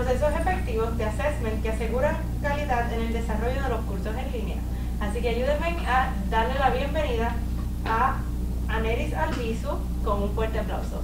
procesos efectivos de assessment que aseguran calidad en el desarrollo de los cursos en línea. Así que ayúdenme a darle la bienvenida a Aneris Albizu con un fuerte aplauso.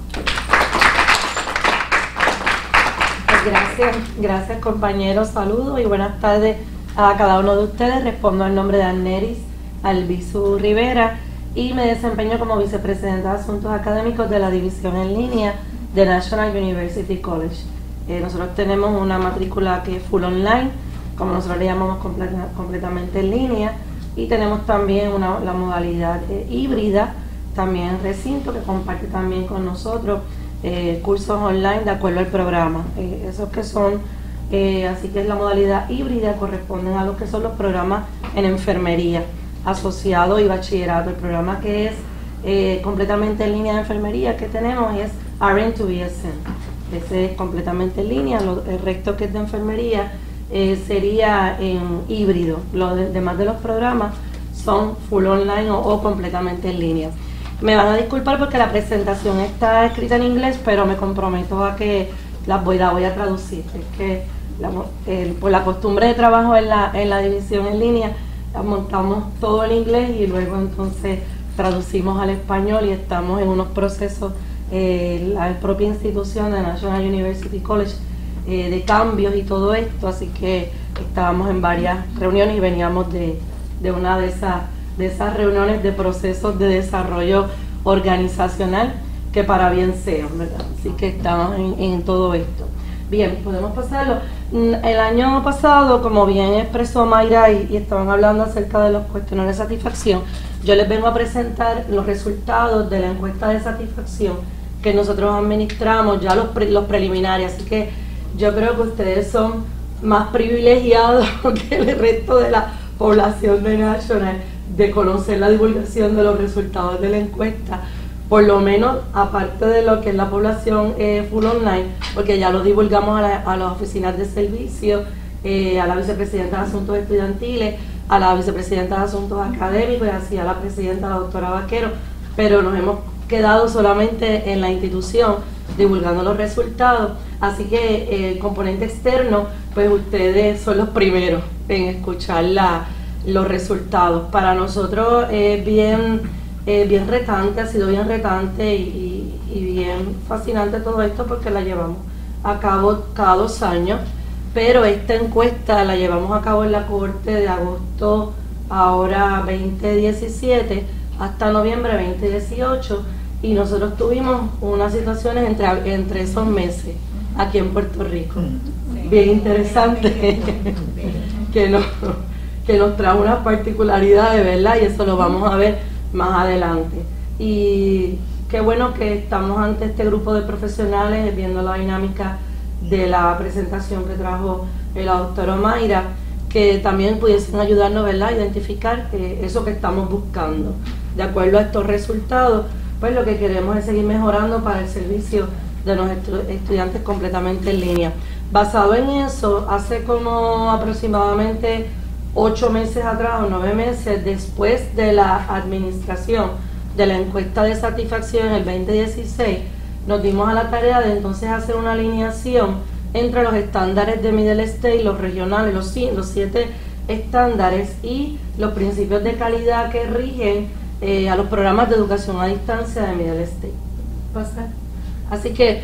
Gracias compañeros, saludos y buenas tardes a cada uno de ustedes. Respondo al nombre de Aneris Albizu Rivera y me desempeño como vicepresidenta de Asuntos Académicos de la División en Línea de National University College. Nosotros tenemos una matrícula que es full online, como nosotros le llamamos completamente en línea, y tenemos también la modalidad híbrida, también recinto, que comparte también con nosotros cursos online de acuerdo al programa. Esos que son, así que es la modalidad híbrida, corresponden a lo que son los programas en enfermería, asociado y bachillerato. El programa que es completamente en línea de enfermería que tenemos es RN to BSN. Ese es completamente en línea. El resto que es de enfermería sería en híbrido. Los demás de los programas son full online o completamente en línea. Me van a disculpar porque la presentación está escrita en inglés, pero me comprometo a que la voy a traducir. Es que por la costumbre de trabajo en la división en línea, montamos todo en inglés y luego entonces traducimos al español y estamos en unos procesos, la propia institución de National University College, de cambios y todo esto, así que estábamos en varias reuniones y veníamos de una de esas reuniones de procesos de desarrollo organizacional que para bien sean, ¿verdad? Así que estamos en todo esto. Bien, podemos pasarlo. El año pasado, como bien expresó Mayra y estaban hablando acerca de los cuestionarios de satisfacción, yo les vengo a presentar los resultados de la encuesta de satisfacción que nosotros administramos, ya los preliminares, así que yo creo que ustedes son más privilegiados que el resto de la población de National de conocer la divulgación de los resultados de la encuesta, por lo menos aparte de lo que es la población full online, porque ya lo divulgamos a las oficinas de servicio, a la vicepresidenta de Asuntos Estudiantiles, a la vicepresidenta de Asuntos Académicos y así a la presidenta, la doctora Vaquero, pero nos hemos quedado solamente en la institución divulgando los resultados, así que el componente externo, pues ustedes son los primeros en escuchar los resultados. Para nosotros es bien retante, ha sido bien retante y bien fascinante todo esto porque la llevamos a cabo cada 2 años, pero esta encuesta la llevamos a cabo en la cohorte de agosto ahora 2017 hasta noviembre 2018 y nosotros tuvimos unas situaciones entre esos meses aquí en Puerto Rico, bien interesante, que nos trajo unas particularidades, ¿verdad? Y eso lo vamos a ver más adelante. Y qué bueno que estamos ante este grupo de profesionales viendo la dinámica de la presentación que trajo la doctora Mayra, que también pudiesen ayudarnos, ¿verdad?, a identificar eso que estamos buscando. De acuerdo a estos resultados, pues lo que queremos es seguir mejorando para el servicio de los estudiantes completamente en línea. Basado en eso, hace como aproximadamente 8 meses atrás o 9 meses después de la administración de la encuesta de satisfacción en el 2016, nos dimos a la tarea de entonces hacer una alineación entre los estándares de Middle State, los regionales, los 7 estándares y los principios de calidad que rigen a los programas de educación a distancia de Middle State. Así que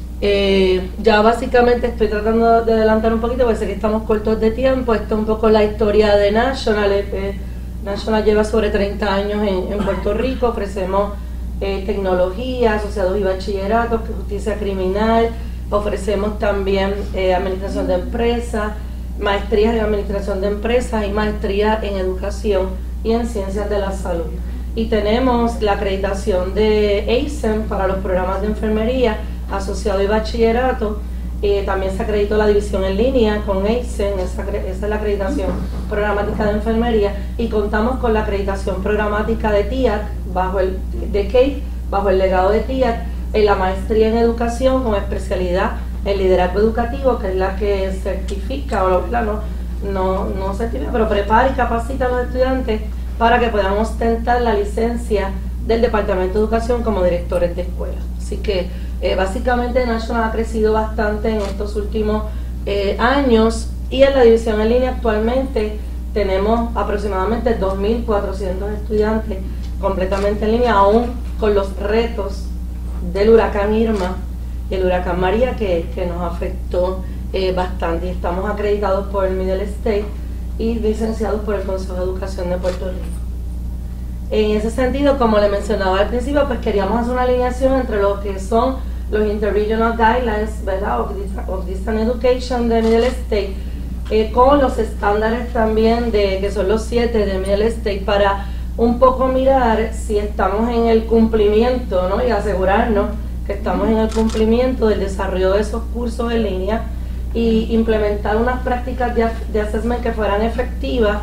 ya básicamente estoy tratando de adelantar un poquito porque sé que estamos cortos de tiempo. Esto es un poco la historia de National. National lleva sobre 30 años en Puerto Rico. Ofrecemos tecnología, asociados y bachilleratos, justicia criminal. Ofrecemos también administración de empresas, maestrías en administración de empresas y maestría en educación y en ciencias de la salud. Y tenemos la acreditación de ASEM para los programas de enfermería, asociado y bachillerato. También se acreditó la división en línea con ASEM, esa es la acreditación programática de enfermería, y contamos con la acreditación programática de TIAC, bajo el legado de TIAC, en la maestría en educación con especialidad en liderazgo educativo, que es la que certifica, o no certifica, pero prepara y capacita a los estudiantes para que puedan ostentar la licencia del Departamento de Educación como directores de escuela. Así que básicamente National ha crecido bastante en estos últimos años, y en la división en línea actualmente tenemos aproximadamente 2.400 estudiantes completamente en línea, aún con los retos del huracán Irma y el huracán María que nos afectó bastante, y estamos acreditados por el Middle State y licenciados por el Consejo de Educación de Puerto Rico. En ese sentido, como le mencionaba al principio, pues queríamos hacer una alineación entre lo que son los Interregional Guidelines, ¿verdad?, of Distance Education de Middle State, con los estándares también que son los 7 de Middle State, para un poco mirar si estamos en el cumplimiento, ¿no?, y asegurarnos que estamos en el cumplimiento del desarrollo de esos cursos en línea, y implementar unas prácticas de assessment que fueran efectivas,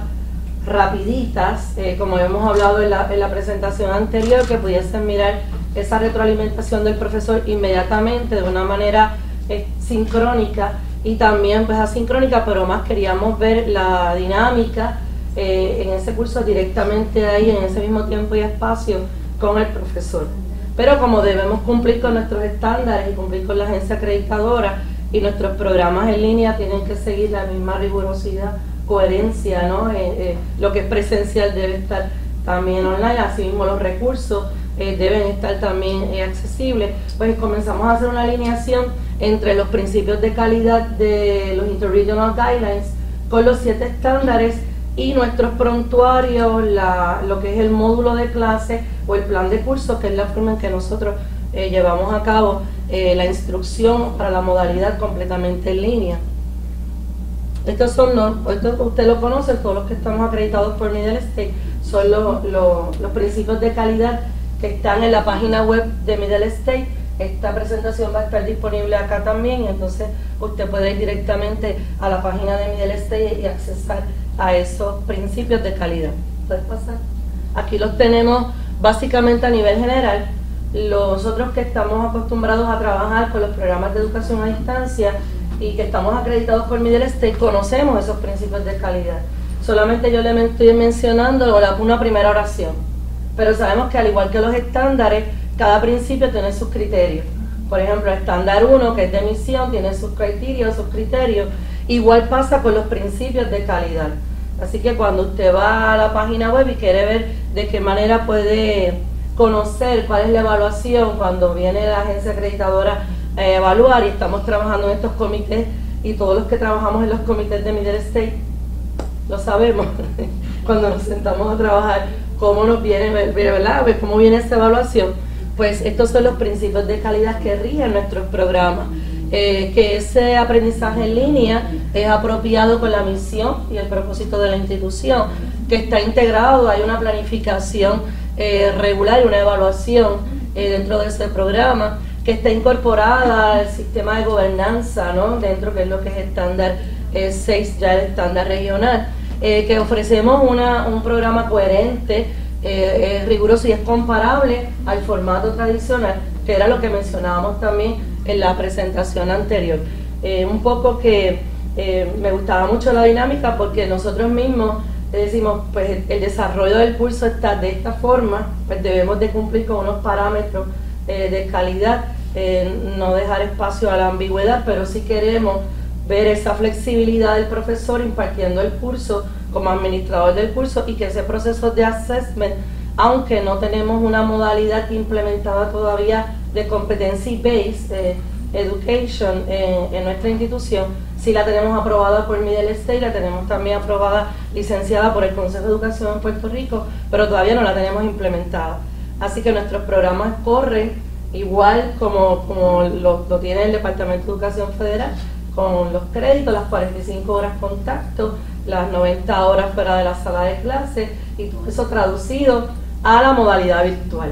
rapiditas, como hemos hablado en la presentación anterior, que pudiesen mirar esa retroalimentación del profesor inmediatamente de una manera sincrónica y también pues asincrónica, pero más queríamos ver la dinámica en ese curso directamente ahí, en ese mismo tiempo y espacio con el profesor. Pero como debemos cumplir con nuestros estándares y cumplir con la agencia acreditadora, y nuestros programas en línea tienen que seguir la misma rigurosidad, coherencia, ¿no? Lo que es presencial debe estar también online, asimismo los recursos deben estar también accesibles. Pues comenzamos a hacer una alineación entre los principios de calidad de los Interregional Guidelines con los 7 estándares y nuestros prontuarios, lo que es el módulo de clase o el plan de curso, que es la forma en que nosotros llevamos a cabo la instrucción para la modalidad completamente en línea. Esto usted lo conoce, todos los que estamos acreditados por Middle State, son los principios de calidad que están en la página web de Middle State. Esta presentación va a estar disponible acá también, entonces usted puede ir directamente a la página de Middle State y accesar a esos principios de calidad. ¿Puedes pasar? Aquí los tenemos básicamente a nivel general. Nosotros que estamos acostumbrados a trabajar con los programas de educación a distancia y que estamos acreditados por Middle State, conocemos esos principios de calidad. Solamente yo le estoy mencionando una primera oración, pero sabemos que al igual que los estándares, cada principio tiene sus criterios. Por ejemplo, el estándar 1, que es de emisión, tiene sus criterios. Igual pasa con los principios de calidad. Así que cuando usted va a la página web y quiere ver de qué manera puede conocer cuál es la evaluación cuando viene la agencia acreditadora a evaluar, y estamos trabajando en estos comités, y todos los que trabajamos en los comités de Middle State lo sabemos, cuando nos sentamos a trabajar, cómo nos viene, ¿verdad?, ver cómo viene esta evaluación. Pues estos son los principios de calidad que rigen nuestros programas. Que ese aprendizaje en línea es apropiado con la misión y el propósito de la institución, que está integrado, hay una planificación regular y una evaluación dentro de ese programa, que está incorporada al sistema de gobernanza, ¿no?, dentro, que es lo que es estándar 6, ya el estándar regional, que ofrecemos un programa coherente, riguroso y es comparable al formato tradicional, que era lo que mencionábamos también en la presentación anterior. Un poco que me gustaba mucho la dinámica, porque nosotros mismos decimos, pues el desarrollo del curso está de esta forma, pues debemos de cumplir con unos parámetros de calidad, no dejar espacio a la ambigüedad, pero sí queremos ver esa flexibilidad del profesor impartiendo el curso como administrador del curso, y que ese proceso de assessment, aunque no tenemos una modalidad implementada todavía de competency-based education en nuestra institución, sí la tenemos aprobada por Middle State, la tenemos también aprobada, licenciada por el Consejo de Educación en Puerto Rico, pero todavía no la tenemos implementada. Así que nuestros programas corren igual como lo tiene el Departamento de Educación Federal, con los créditos, las 45 horas contacto, las 90 horas fuera de la sala de clase, y todo eso traducido a la modalidad virtual.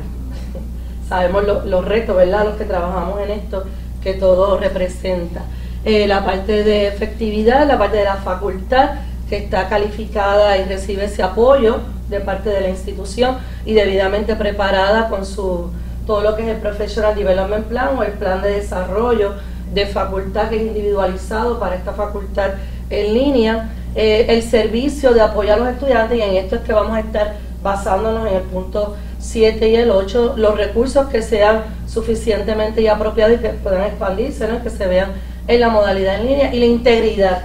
Sabemos los retos, ¿verdad?, los que trabajamos en esto, que todo representa. La parte de efectividad, la parte de la facultad, que está calificada y recibe ese apoyo de parte de la institución y debidamente preparada con todo lo que es el Professional Development Plan o el plan de desarrollo de facultad, que es individualizado para esta facultad en línea. El servicio de apoyo a los estudiantes, y en esto es que vamos a estar basándonos en el punto 7 y el 8, los recursos que sean suficientemente y apropiados y que puedan expandirse, ¿no?, que se vean en la modalidad en línea y la integridad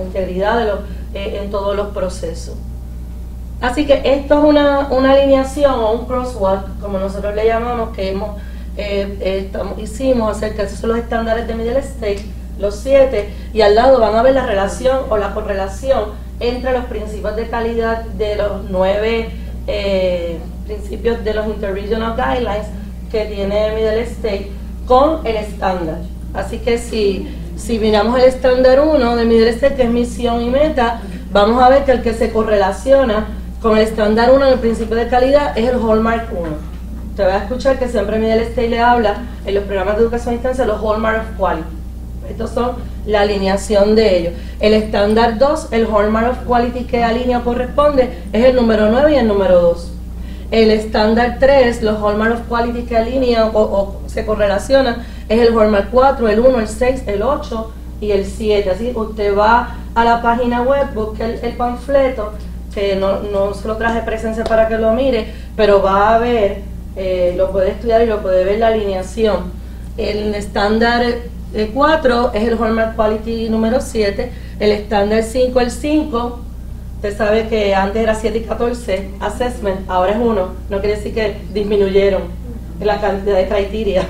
en todos los procesos. Así que esto es una alineación o un crosswalk, como nosotros le llamamos, que hicimos acerca de esos son los estándares de Middle State, los 7, y al lado van a ver la relación o la correlación entre los principios de calidad de los 9 principios de los Interregional Guidelines que tiene Middle State con el estándar. Así que si miramos el estándar 1 de Middle State, que es misión y meta, vamos a ver que el que se correlaciona con el estándar 1 en el principio de calidad es el Hallmark 1. Te va a escuchar que siempre Middle State le habla en los programas de educación a distancia los Hallmark of Quality. Estos son la alineación de ellos. El estándar 2, el Hallmark of Quality que alinea o corresponde, es el número 9 y el número 2. El estándar 3, los Hallmark of Quality que alinean o se correlacionan, es el Hallmark 4, el 1, el 6, el 8 y el 7. Así que usted va a la página web, busca el panfleto, que no se lo traje presencia para que lo mire, pero va a ver, lo puede estudiar y lo puede ver la alineación. El estándar 4 es el Hallmark Quality número 7, el estándar 5, el 5, usted sabe que antes era 7 y 14, assessment, ahora es 1, no quiere decir que disminuyeron la cantidad de criteria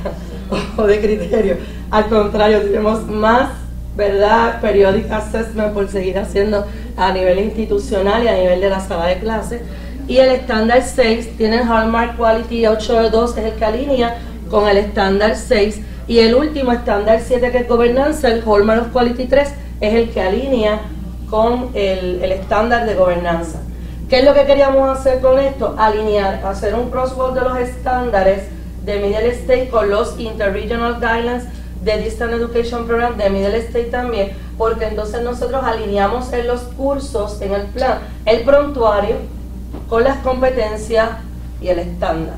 o de criterios, al contrario, tenemos más, ¿verdad?, periodic assessment por seguir haciendo a nivel institucional y a nivel de la sala de clases. Y el estándar 6 tiene el Hallmark Quality 8.2, es el que alinea con el estándar 6, y el último estándar 7, que es gobernanza, el Hallmark of Quality 3, es el que alinea con el estándar de gobernanza. ¿Qué es lo que queríamos hacer con esto? Alinear, hacer un crosswalk de los estándares de Middle State con los Interregional Guidelines de Distance Education Program de Middle State también, porque entonces nosotros alineamos en los cursos, en el plan, el prontuario con las competencias y el estándar.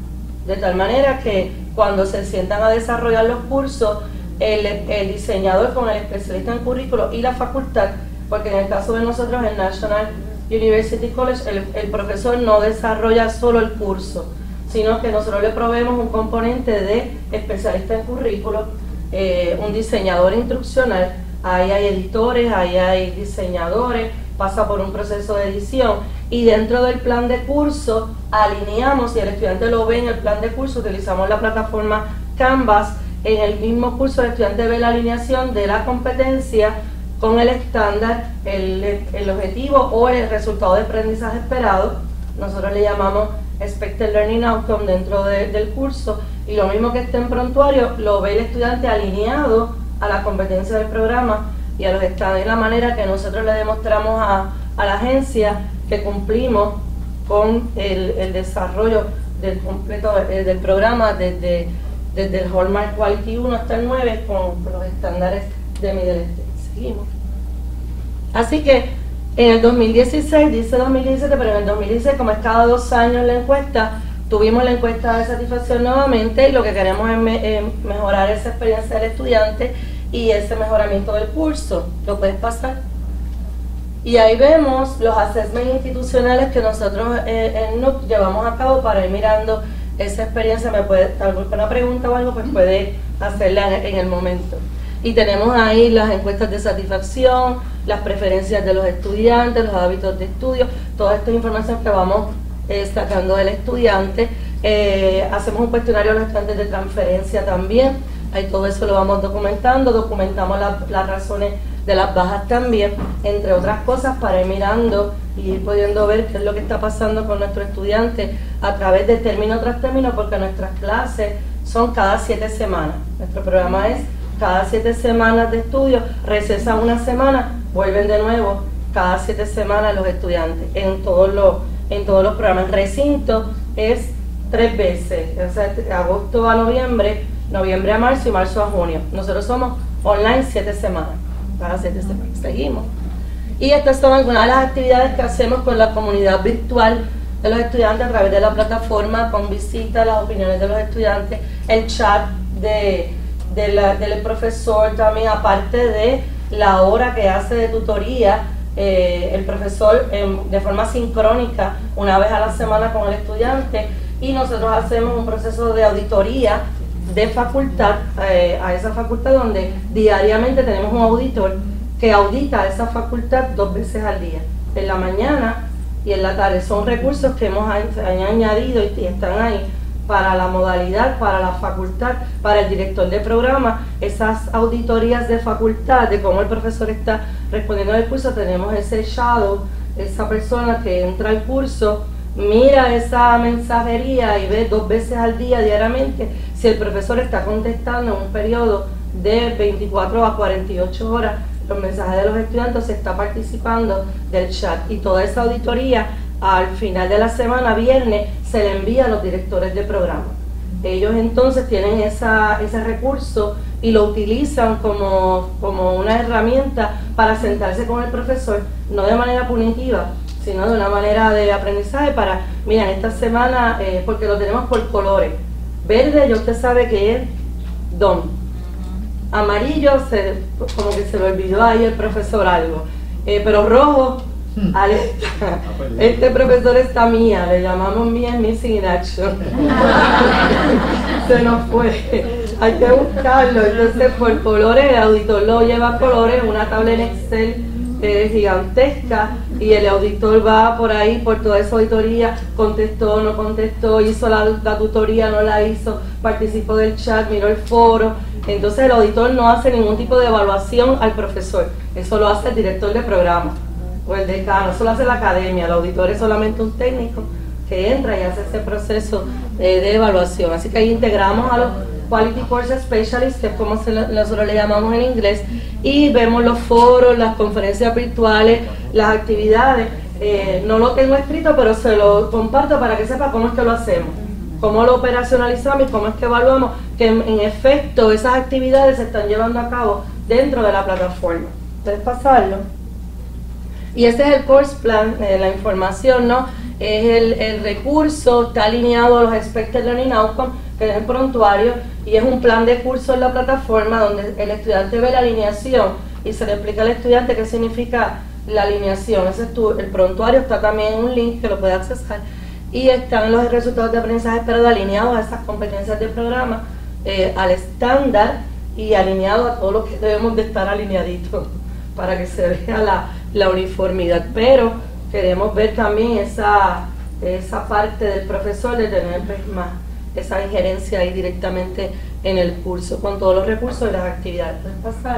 De tal manera que cuando se sientan a desarrollar los cursos, el diseñador con el especialista en currículo y la facultad, porque en el caso de nosotros, el National University College, el profesor no desarrolla solo el curso, sino que nosotros le proveemos un componente de especialista en currículo, un diseñador instruccional, ahí hay editores, ahí hay diseñadores, pasa por un proceso de edición, y dentro del plan de curso alineamos, y el estudiante lo ve en el plan de curso, utilizamos la plataforma Canvas, en el mismo curso el estudiante ve la alineación de la competencia con el estándar, el objetivo o el resultado de aprendizaje esperado, nosotros le llamamos Expected Learning Outcome dentro del curso, y lo mismo que esté en prontuario, lo ve el estudiante alineado a la competencia del programa y a los estándares, de la manera que nosotros le demostramos a la agencia que cumplimos con el desarrollo del completo del programa desde el Hallmark Quality 1 hasta el 9 con los estándares de Middle State. Seguimos. Así que en el 2016, dice 2017, pero en el 2016, como es cada 2 años la encuesta, tuvimos la encuesta de satisfacción nuevamente, y lo que queremos es mejorar esa experiencia del estudiante y ese mejoramiento del curso. ¿Lo puedes pasar? Y ahí vemos los assessments institucionales que nosotros en NUC llevamos a cabo para ir mirando esa experiencia. Me puede, alguna pregunta o algo, pues puede hacerla en el momento. Y tenemos ahí las encuestas de satisfacción, las preferencias de los estudiantes, los hábitos de estudio, toda esta información que vamos sacando del estudiante. Hacemos un cuestionario a los estudiantes de transferencia también, ahí todo eso lo vamos documentando, documentamos las razones de las bajas también, entre otras cosas, para ir mirando y ir pudiendo ver qué es lo que está pasando con nuestros estudiantes a través de término tras término, porque nuestras clases son cada 7 semanas. Nuestro programa es cada 7 semanas de estudio, recesan una semana, vuelven de nuevo cada 7 semanas los estudiantes en todos los programas. El recinto es 3 veces, o sea, agosto a noviembre, noviembre a marzo y marzo a junio. Nosotros somos online 7 semanas, cada 7 semanas. Seguimos. Y estas son algunas de las actividades que hacemos con la comunidad virtual de los estudiantes a través de la plataforma, con visitas, las opiniones de los estudiantes, el chat del profesor también, aparte de la hora que hace de tutoría el profesor de forma sincrónica una vez a la semana con el estudiante, y nosotros hacemos un proceso de auditoría de facultad a esa facultad, donde diariamente tenemos un auditor que audita esa facultad 2 veces al día, en la mañana y en la tarde. Son recursos que hemos añadido y están ahí para la modalidad, para la facultad, para el director de programa. Esas auditorías de facultad, de cómo el profesor está respondiendo al curso, tenemos ese shadow, esa persona que entra al curso, mira esa mensajería y ve 2 veces al día, diariamente, si el profesor está contestando en un periodo de 24 a 48 horas los mensajes de los estudiantes, se está participando del chat, y toda esa auditoría al final de la semana, viernes, se le envía a los directores de programa. Ellos entonces tienen ese recurso y lo utilizan como una herramienta para sentarse con el profesor, no de manera punitiva, sino de una manera de aprendizaje para, mira, esta semana, porque lo tenemos por colores. Verde, ya usted sabe que es don. Amarillo, como que se le olvidó ahí el profesor algo. Pero rojo, alerta. Este profesor está mía, le llamamos mía Missing in Action. Se nos fue. Hay que buscarlo. Entonces, por colores, el auditor lo lleva a colores, una tabla en Excel gigantesca, y el auditor va por ahí, por toda esa auditoría, contestó, no contestó, hizo la tutoría, no la hizo, participó del chat, miró el foro. Entonces el auditor no hace ningún tipo de evaluación al profesor, eso lo hace el director de programa o el decano, eso lo hace la academia. El auditor es solamente un técnico que entra y hace ese proceso de evaluación. Así que ahí integramos a los Quality Course Specialists, que es como nosotros le llamamos en inglés, y vemos los foros, las conferencias virtuales, las actividades. No lo tengo escrito, pero se lo comparto para que sepa cómo es que lo hacemos, cómo lo operacionalizamos y cómo es que evaluamos que en efecto esas actividades se están llevando a cabo dentro de la plataforma. ¿Puedes pasarlo? Y este es el course plan, la información, ¿no? Es el recurso, está alineado a los Expected Learning Outcomes, que es el prontuario, y es un plan de curso en la plataforma donde el estudiante ve la alineación y se le explica al estudiante qué significa la alineación. Ese es el prontuario, está también en un link que lo puede accesar, y están los resultados de aprendizaje esperados alineados a esas competencias del programa, al estándar y alineado a todo lo que debemos de estar alineaditos para que se vea la uniformidad. Pero queremos ver también esa parte del profesor de tener más esa injerencia ahí directamente en el curso, con todos los recursos y las actividades. ¿Puedes pasar?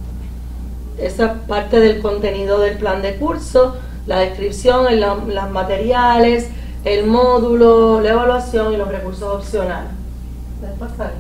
Esa parte del contenido del plan de curso, la descripción, los materiales, el módulo, la evaluación y los recursos opcionales. ¿Puedes pasar?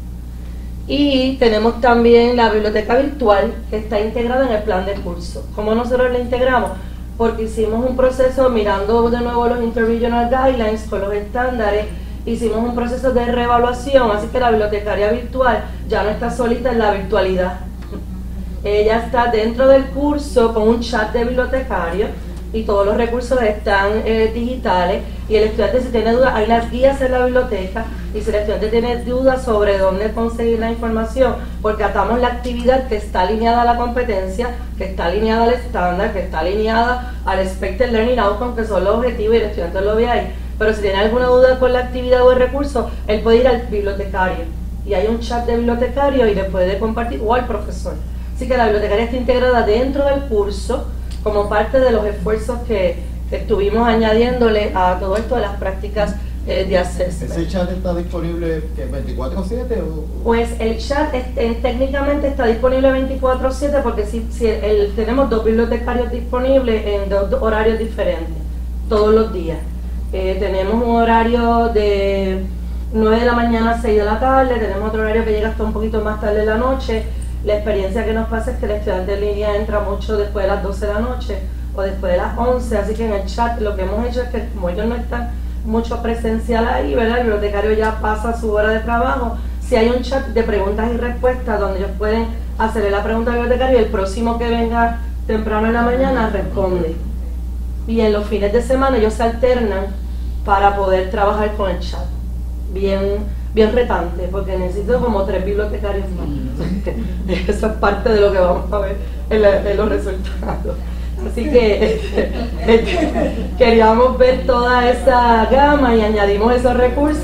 Y tenemos también la biblioteca virtual, que está integrada en el plan de curso. ¿Cómo nosotros la integramos? Porque hicimos un proceso mirando de nuevo los Interregional Guidelines con los estándares, hicimos un proceso de reevaluación, así que la bibliotecaria virtual ya no está solita en la virtualidad. Ella está dentro del curso con un chat de bibliotecario y todos los recursos están digitales, y el estudiante, si tiene dudas, hay las guías en la biblioteca, y si el estudiante tiene dudas sobre dónde conseguir la información, porque atamos la actividad que está alineada a la competencia, que está alineada al estándar, que está alineada al Expected Learning Outcome, que son los objetivos, y el estudiante lo ve ahí. Pero si tiene alguna duda con la actividad o el recurso, él puede ir al bibliotecario, y hay un chat de bibliotecario y le puede compartir, o al profesor. Así que la bibliotecaria está integrada dentro del curso como parte de los esfuerzos que estuvimos añadiéndole a todo esto de las prácticas de assessment. ¿Ese chat está disponible 24/7? Pues el chat técnicamente está disponible 24/7, porque tenemos 2 bibliotecarios disponibles en 2 horarios diferentes, todos los días. Tenemos un horario de 9 de la mañana a 6 de la tarde, tenemos otro horario que llega hasta un poquito más tarde de la noche. La experiencia que nos pasa es que el estudiante en línea entra mucho después de las 12 de la noche o después de las 11, así que en el chat lo que hemos hecho es que, como ellos no están mucho presencial ahí, ¿verdad? El bibliotecario ya pasa su hora de trabajo. Si hay un chat de preguntas y respuestas donde ellos pueden hacerle la pregunta al bibliotecario, y el próximo que venga temprano en la mañana responde. Y en los fines de semana ellos se alternan para poder trabajar con el chat. Bien retante, porque necesito como 3 bibliotecarios más. Eso es parte de lo que vamos a ver en los resultados. Así que queríamos ver toda esa gama y añadimos esos recursos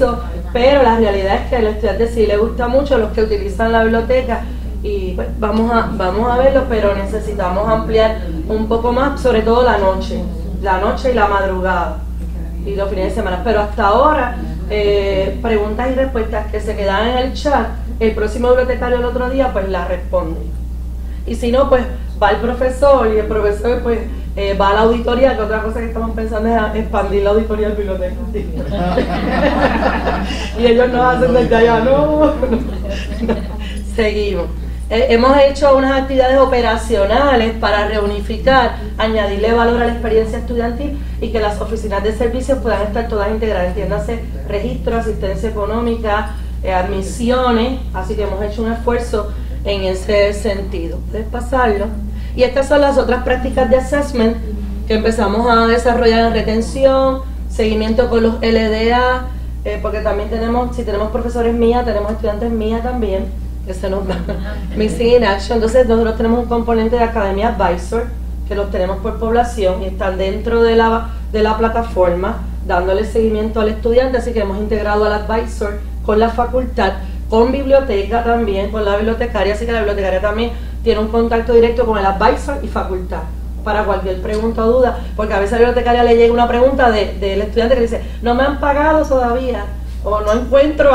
pero la realidad es que a los estudiantes sí les gusta mucho, los que utilizan la biblioteca, y pues, vamos a verlo, pero necesitamos ampliar un poco más, sobre todo la noche y la madrugada y los fines de semana. Pero hasta ahora, preguntas y respuestas que se quedan en el chat, el próximo bibliotecario el otro día pues las responde. Y si no, pues va el profesor y el profesor pues va a la auditoría, que otra cosa que estamos pensando es expandir la auditoría del biblioteca. Y ellos nos hacen desde allá, no. Seguimos. Hemos hecho unas actividades operacionales para reunificar, añadirle valor a la experiencia estudiantil y que las oficinas de servicios puedan estar todas integradas, entiéndase, registro, asistencia económica, admisiones, así que hemos hecho un esfuerzo en ese sentido. Puedes pasarlo. Y estas son las otras prácticas de assessment que empezamos a desarrollar en retención, seguimiento con los LDA, porque también tenemos, si tenemos profesores MIA, tenemos estudiantes MIA también, que se nos da Missing in Action. Entonces nosotros tenemos un componente de Academia Advisor, que los tenemos por población y están dentro de la plataforma, dándole seguimiento al estudiante, así que hemos integrado al Advisor con la facultad, con biblioteca también, con la bibliotecaria, así que la bibliotecaria también tiene un contacto directo con el advisor y facultad para cualquier pregunta o duda, porque a veces a la bibliotecaria le llega una pregunta del estudiante que dice, no me han pagado todavía, o no encuentro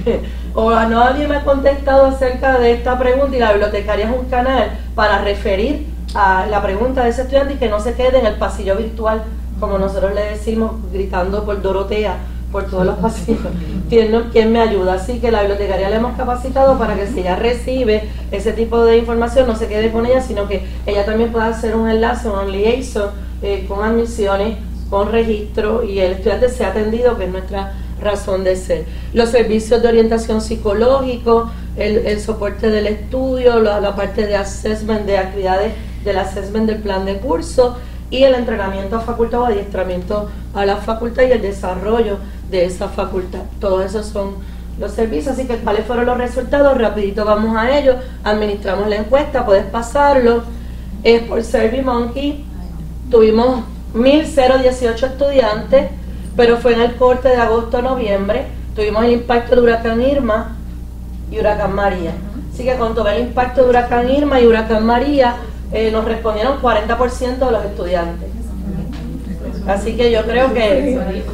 o nadie me ha contestado acerca de esta pregunta, y la bibliotecaria es un canal para referir a la pregunta de ese estudiante y que no se quede en el pasillo virtual, como nosotros le decimos, gritando por Dorotea, por todos los pasillos. ¿Quién me ayuda? Así que la bibliotecaria le hemos capacitado para que si ella recibe ese tipo de información no se quede con ella, sino que ella también pueda hacer un enlace, un liaison con admisiones, con registro, y el estudiante sea atendido, que es nuestra razón de ser. Los servicios de orientación psicológico, el soporte del estudio, la parte de assessment, de actividades del assessment del plan de curso, y el entrenamiento a facultad o adiestramiento a la facultad y el desarrollo de esa facultad. Todos esos son los servicios, así que ¿cuáles fueron los resultados? Rapidito vamos a ellos. Administramos la encuesta, puedes pasarlo. Por SurveyMonkey tuvimos 1.018 estudiantes, pero fue en el corte de agosto a noviembre. Tuvimos el impacto de huracán Irma y huracán María. Así que con todo el impacto de huracán Irma y huracán María, nos respondieron 40% de los estudiantes. Así que yo creo que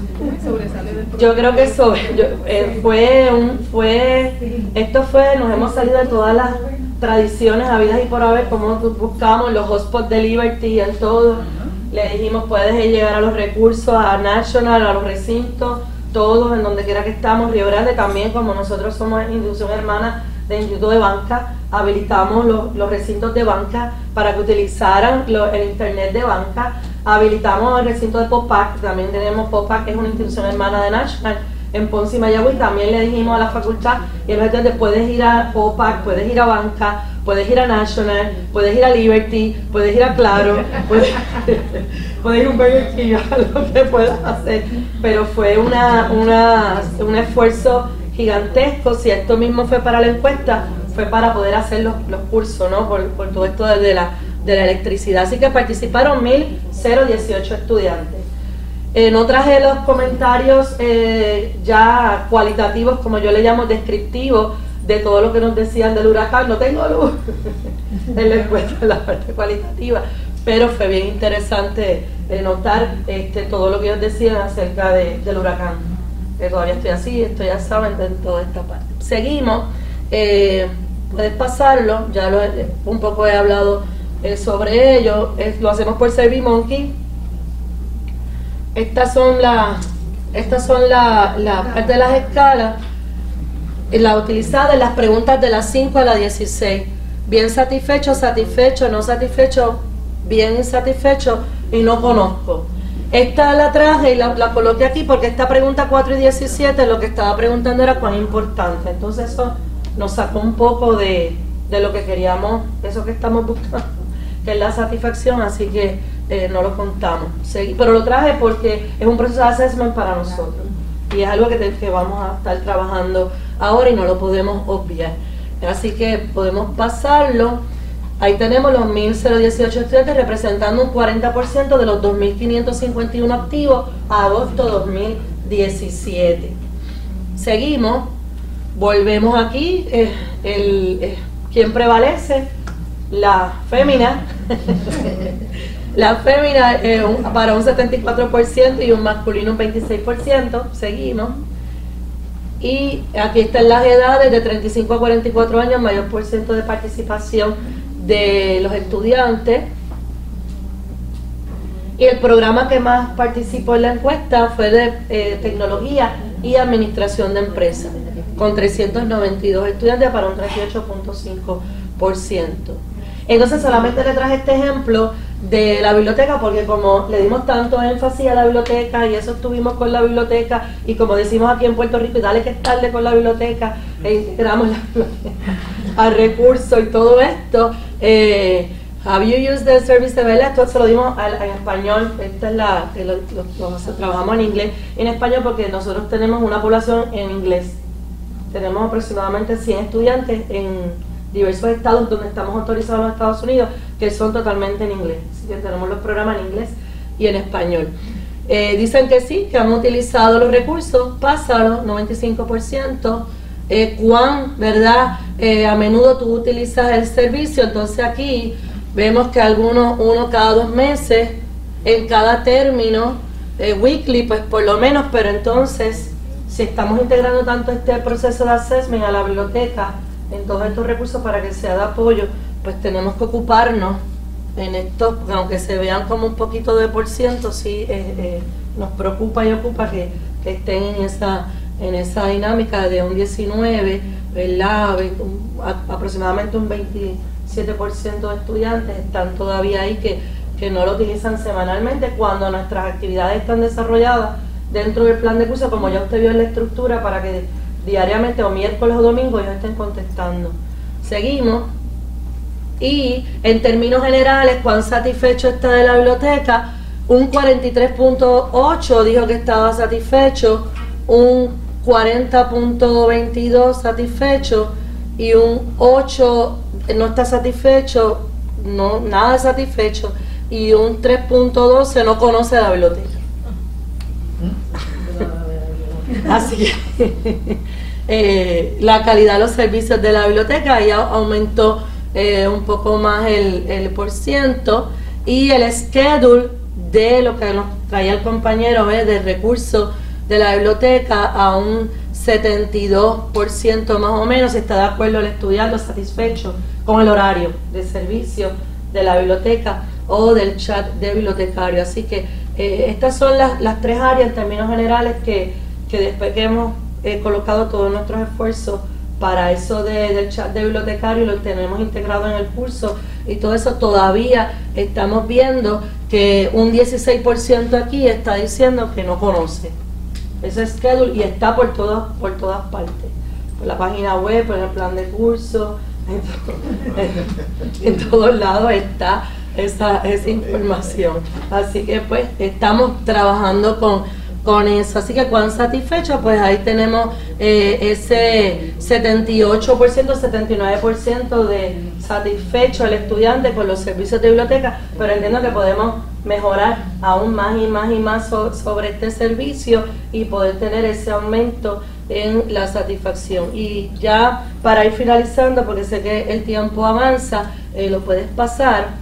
nos hemos salido de todas las tradiciones habidas y por haber, como buscamos los hotspots de Liberty en todo. Le dijimos, puedes llegar a los recursos, a National, a los recintos, todos, en donde quiera que estamos. Río Grande también, como nosotros somos institución hermana de Instituto de Banca, habilitamos los recintos de banca para que utilizaran el internet de banca. Habilitamos el recinto de POPAC, también tenemos POPAC, que es una institución hermana de National, en Ponce y Mayagüez. También le dijimos a la facultad, y el estudiante, puedes ir a POPAC, puedes ir a banca, puedes ir a National, puedes ir a Liberty, puedes ir a Claro, puedes ir a un Burger King, lo que puedas hacer. Pero fue un esfuerzo gigantesco. Si esto mismo fue para la encuesta, fue para poder hacer los cursos, ¿no? Por todo esto de la electricidad. Así que participaron 1.018 estudiantes. No traje los comentarios ya cualitativos, como yo le llamo, descriptivos, de todo lo que nos decían del huracán. No tengo luz en la encuesta, en la parte cualitativa, pero fue bien interesante notar todo lo que ellos decían acerca del huracán. Que todavía estoy así, en toda esta parte. Seguimos. Puedes pasarlo, ya un poco he hablado sobre ello. Lo hacemos por SurveyMonkey. Estas son la parte de las escalas, la utilizada en las preguntas de las 5 a las 16. Bien satisfecho, satisfecho, no satisfecho, bien insatisfecho y no conozco. Esta la traje y la coloqué aquí porque esta pregunta 4 y 17 lo que estaba preguntando era cuán importante. Entonces eso nos sacó un poco de lo que queríamos, eso que estamos buscando, que es la satisfacción, así que no lo contamos. Pero lo traje porque es un proceso de assessment para nosotros y es algo que vamos a estar trabajando ahora y no lo podemos obviar. Así que podemos pasarlo. Ahí tenemos los 1.018 estudiantes representando un 40% de los 2.551 activos a agosto 2017. Seguimos, volvemos aquí, ¿quién prevalece? La fémina. La fémina para un 74% y un masculino un 26%. Seguimos. Y aquí están las edades de 35 a 44 años, mayor por ciento de participación de los estudiantes. Y el programa que más participó en la encuesta fue de tecnología y administración de empresas, con 392 estudiantes para un 38.5%. Entonces solamente le traje este ejemplo de la biblioteca porque como le dimos tanto énfasis a la biblioteca y eso estuvimos con la biblioteca y como decimos aquí en Puerto Rico y dale que es tarde con la biblioteca e integramos la biblioteca al recurso y todo esto, have you used the service de Bella? Esto se lo dimos en español, esta es la que trabajamos en inglés en español porque nosotros tenemos una población en inglés, tenemos aproximadamente 100 estudiantes en diversos estados donde estamos autorizados en los Estados Unidos que son totalmente en inglés, así que tenemos los programas en inglés y en español. Dicen que sí, que han utilizado los recursos, pásalo, 95%. ¿Cuán, verdad? A menudo tú utilizas el servicio, entonces aquí vemos que uno cada 2 meses, en cada término, weekly, pues por lo menos, pero entonces, si estamos integrando tanto este proceso de assessment a la biblioteca, en todos estos recursos para que sea de apoyo, pues tenemos que ocuparnos en esto, porque aunque se vean como un poquito de por ciento, sí nos preocupa y ocupa que estén en esa dinámica de un 19, ¿verdad? Aproximadamente un 27% de estudiantes están todavía ahí que no lo utilizan semanalmente cuando nuestras actividades están desarrolladas dentro del plan de curso, como ya usted vio en la estructura, para que diariamente o miércoles o domingo ellos estén contestando. Seguimos. Y en términos generales, ¿cuán satisfecho está de la biblioteca? Un 43.8 dijo que estaba satisfecho, un 40.22 satisfecho y un 8 no está satisfecho, no, nada satisfecho, y un 3.12 no conoce la biblioteca. Así que la calidad de los servicios de la biblioteca ya aumentó un poco más el por ciento, y el schedule de lo que nos traía el compañero de recursos de la biblioteca a un 72% más o menos, está de acuerdo el estudiante satisfecho con el horario de servicio de la biblioteca o del chat de bibliotecario. Así que estas son las 3 áreas en términos generales que después que hemos colocado todos nuestros esfuerzos para eso del chat de bibliotecario, lo tenemos integrado en el curso y todo eso, todavía estamos viendo que un 16% aquí está diciendo que no conoce ese schedule, y está por todas partes, por la página web, por el plan de curso, en todos lados está esa información. Así que pues estamos trabajando con eso. Así que cuán satisfecho, pues ahí tenemos ese 78%, 79% de satisfecho el estudiante con los servicios de biblioteca, pero entiendo que podemos mejorar aún más y más y más sobre este servicio y poder tener ese aumento en la satisfacción. Y ya para ir finalizando, porque sé que el tiempo avanza, lo puedes pasar.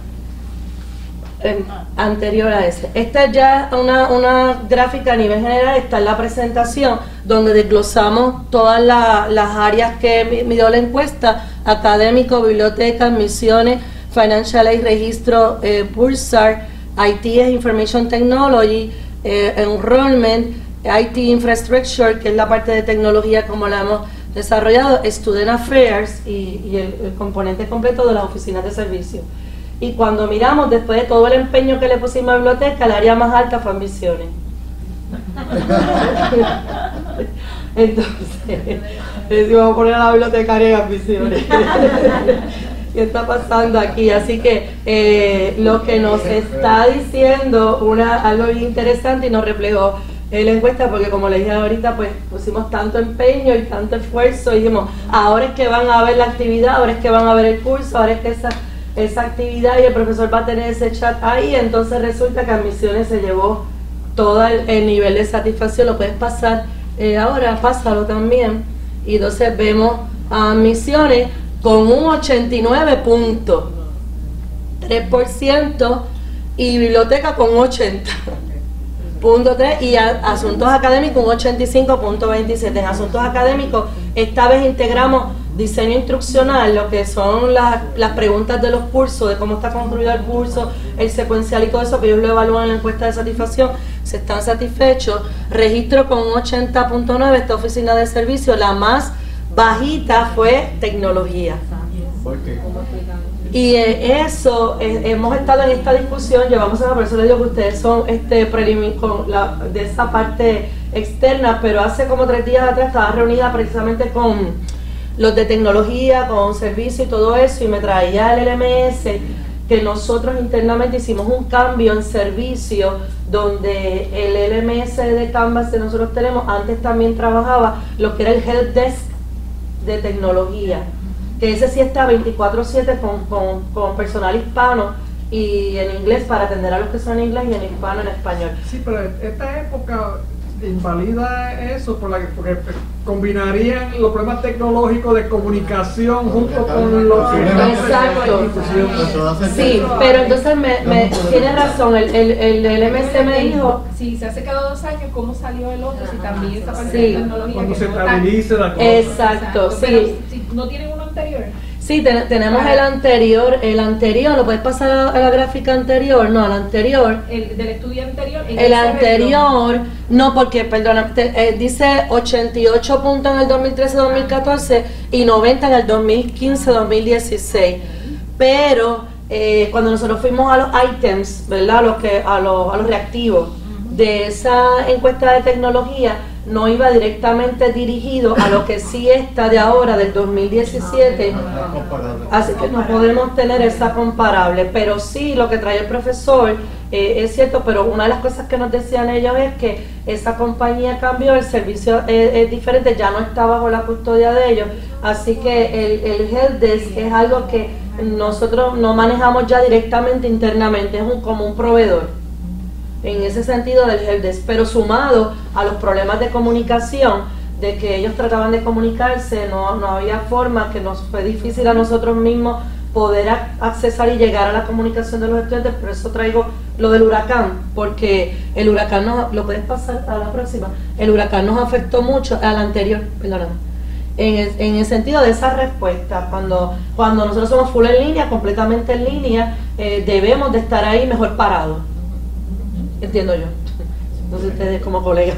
Anterior a ese. Esta es ya una gráfica a nivel general, está en la presentación, donde desglosamos todas las áreas que midió la encuesta: académico, biblioteca, misiones, financial aid, registro, Pulsar, IT, Information Technology, enrollment, IT infrastructure, que es la parte de tecnología como la hemos desarrollado, student affairs y el componente completo de las oficinas de servicio. Y cuando miramos, después de todo el empeño que le pusimos a la biblioteca, el área más alta fue en misiones. Entonces, decimos, vamos a poner a la bibliotecaria en misiones. ¿Qué está pasando aquí? Así que lo que nos está diciendo algo bien interesante, y nos reflejó en la encuesta, porque como les dije ahorita, pues pusimos tanto empeño y tanto esfuerzo, y dijimos, ahora es que van a ver la actividad, ahora es que van a ver el curso, ahora es que esa actividad y el profesor va a tener ese chat ahí. Entonces resulta que Admisiones se llevó todo el nivel de satisfacción. Lo puedes pasar ahora pásalo también, y entonces vemos a Misiones con un 89.3% y Biblioteca con 80.3% y Asuntos Académicos un 85.27%. En Asuntos Académicos esta vez integramos diseño instruccional, lo que son las preguntas de los cursos, de cómo está construido el curso, el secuencial y todo eso, que ellos lo evalúan en la encuesta de satisfacción, se están satisfechos. Registro con un 80.9%, esta oficina de servicio, la más bajita fue tecnología. ¿Por qué? Y eso, hemos estado en esta discusión, llevamos a por eso les digo que ustedes son de esa parte externa, pero hace como 3 días atrás estaba reunida precisamente con los de tecnología, con servicio y todo eso, y me traía el LMS, que nosotros internamente hicimos un cambio en servicio, donde el LMS de Canvas que nosotros tenemos, antes también trabajaba lo que era el Help Desk de tecnología, que ese sí está 24/7 con personal hispano y en inglés para atender a los que son en inglés y en hispano en español. Sí, pero esta época invalida eso porque combinarían los problemas tecnológicos de comunicación junto con los Exacto. Sí, pero entonces tiene razón, el LMS me dijo. Sí, se hace cada 2 años, ¿cómo salió el otro? Si también esa parte Sí. de tecnología. cuando que se no estabilice la cosa. Exacto, Pero sí. si no tienen uno anterior. Sí, tenemos el anterior, ¿lo puedes pasar a la gráfica anterior? No, el anterior. El del estudio anterior. El anterior, no, porque, perdona, dice 88 puntos en el 2013-2014 y 90 en el 2015-2016. Pero cuando nosotros fuimos a los items, ¿verdad? A los reactivos de esa encuesta de tecnología, no iba directamente dirigido a lo que sí está de ahora, del 2017, así que no podemos tener esa comparable, pero sí lo que trae el profesor es cierto, pero una de las cosas que nos decían ellos es que esa compañía cambió, el servicio es diferente, ya no está bajo la custodia de ellos, así que el helpdesk es algo que nosotros no manejamos ya directamente internamente, es como un proveedor. En ese sentido del helpdesk, pero sumado a los problemas de comunicación, de que ellos trataban de comunicarse, no había forma, que nos fue difícil a nosotros mismos poder accesar y llegar a la comunicación de los estudiantes. Por eso traigo lo del huracán, porque el huracán lo puedes pasar a la próxima, el huracán nos afectó mucho, al anterior, perdóname, en el sentido de esa respuesta, cuando nosotros somos full en línea, completamente en línea, debemos de estar ahí mejor parados. Entiendo yo, no sé ustedes como colegas.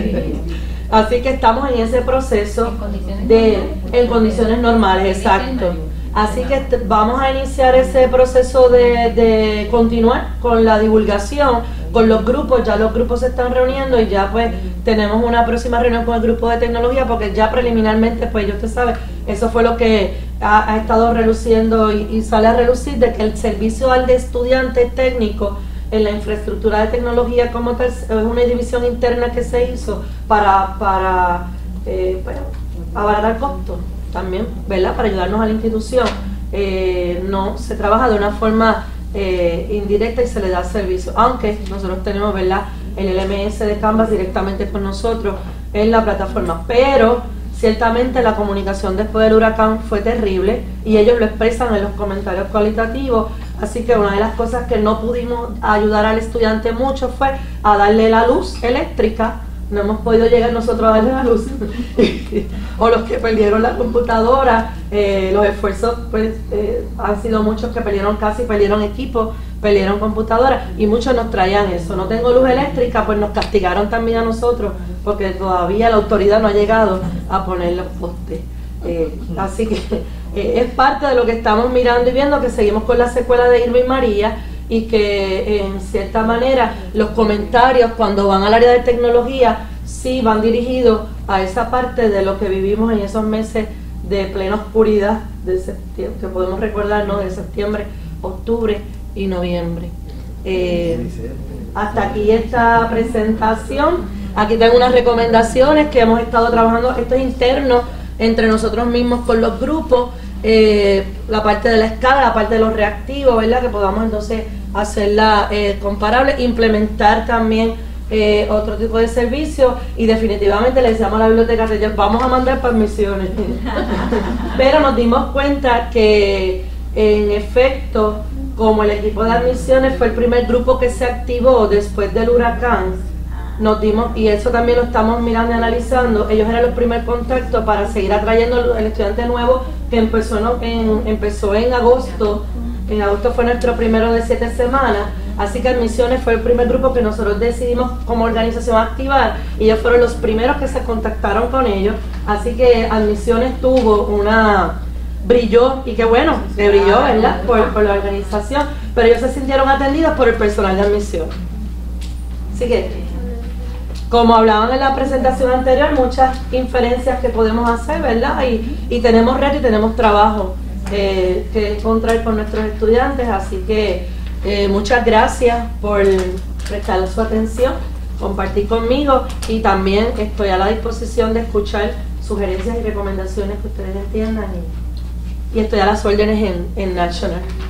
Así que estamos en ese proceso en condiciones normales, exacto. Así que vamos a iniciar ese proceso de continuar con la divulgación, con los grupos. Ya los grupos se están reuniendo y ya pues tenemos una próxima reunión con el grupo de tecnología, porque ya preliminarmente pues ya usted sabe, eso fue lo que ha estado reluciendo y sale a relucir, de que el servicio al de estudiantes técnicos en la infraestructura de tecnología como tal es una división interna que se hizo para abaratar costos también, ¿verdad? Para ayudarnos a la institución. No se trabaja de una forma indirecta y se le da servicio, aunque nosotros tenemos, ¿verdad?, el LMS de Canvas directamente con nosotros en la plataforma, pero ciertamente la comunicación después del huracán fue terrible y ellos lo expresan en los comentarios cualitativos. Así que una de las cosas que no pudimos ayudar al estudiante mucho fue a darle la luz eléctrica. No hemos podido llegar nosotros a darle la luz. O los que perdieron la computadora, los esfuerzos pues han sido muchos que perdieron equipo, perdieron computadora, y muchos nos traían eso. No tengo luz eléctrica, pues nos castigaron también a nosotros, porque todavía la autoridad no ha llegado a poner los postes. Así que es parte de lo que estamos mirando y viendo, que seguimos con la secuela de Irma y María, y que en cierta manera los comentarios cuando van al área de tecnología sí van dirigidos a esa parte de lo que vivimos en esos meses de plena oscuridad de septiembre, que podemos recordar, ¿no?, de septiembre, octubre y noviembre. Hasta aquí esta presentación. Aquí tengo unas recomendaciones que hemos estado trabajando, esto es interno entre nosotros mismos con los grupos, la parte de la escala, la parte de los reactivos, ¿verdad?, que podamos entonces hacerla comparable, implementar también otro tipo de servicio, y definitivamente le decíamos a la biblioteca de ellos, vamos a mandar para misiones. Pero nos dimos cuenta que en efecto, como el equipo de admisiones fue el primer grupo que se activó después del huracán, nos dimos, y eso también lo estamos mirando y analizando, ellos eran los primeros contactos para seguir atrayendo el estudiante nuevo que empezó en agosto. En agosto fue nuestro primero de 7 semanas, así que Admisiones fue el primer grupo que nosotros decidimos como organización activar, y ellos fueron los primeros que se contactaron con ellos, así que Admisiones brilló, y qué bueno, que brilló, ¿verdad? Por la organización, pero ellos se sintieron atendidos por el personal de admisión. Así que, como hablaban en la presentación anterior, muchas inferencias que podemos hacer, ¿verdad? Y tenemos reto y tenemos trabajo que encontrar con nuestros estudiantes, así que muchas gracias por prestar su atención, compartir conmigo, y también estoy a la disposición de escuchar sugerencias y recomendaciones que ustedes entiendan, y estoy a las órdenes en National.